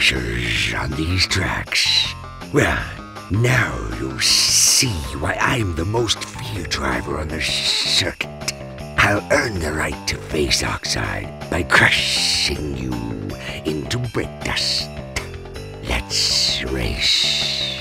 racers on these tracks. Well, now you'll see why I'm the most feared driver on the circuit. I'll earn the right to face Oxide by crushing you into brick dust. Let's race.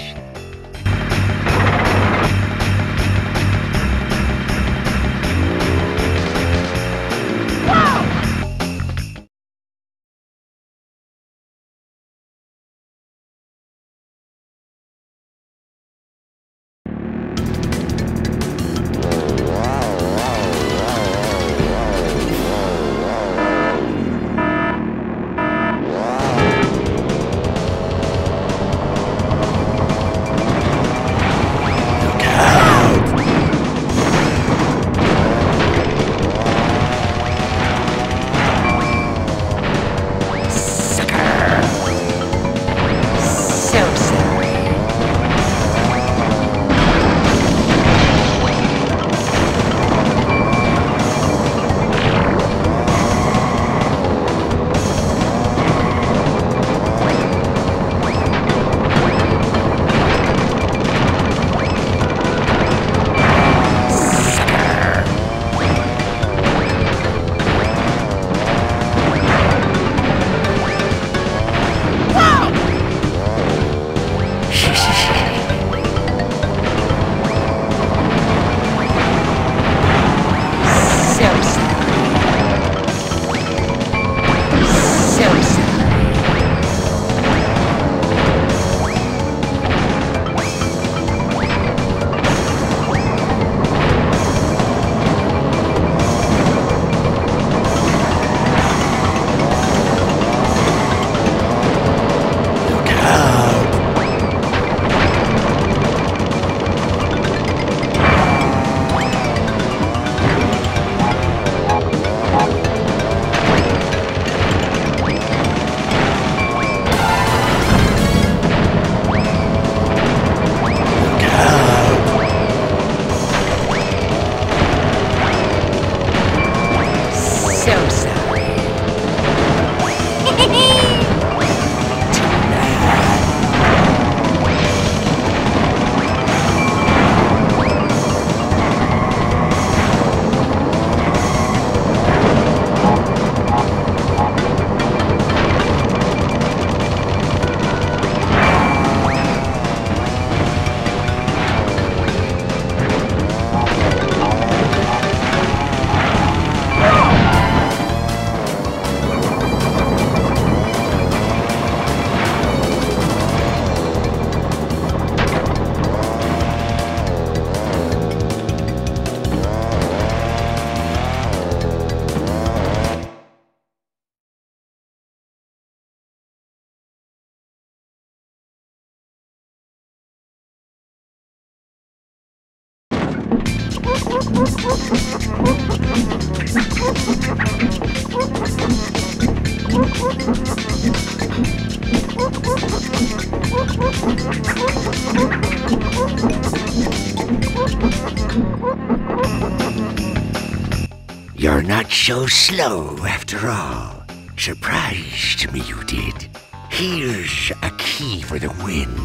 You're not so slow after all. Surprised me you did. Here's a key for the win.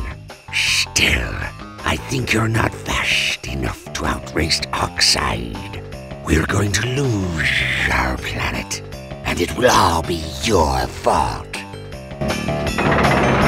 Still, I think you're not fast enough to outrace Oxide. We're going to lose our planet, and it will all be your fault.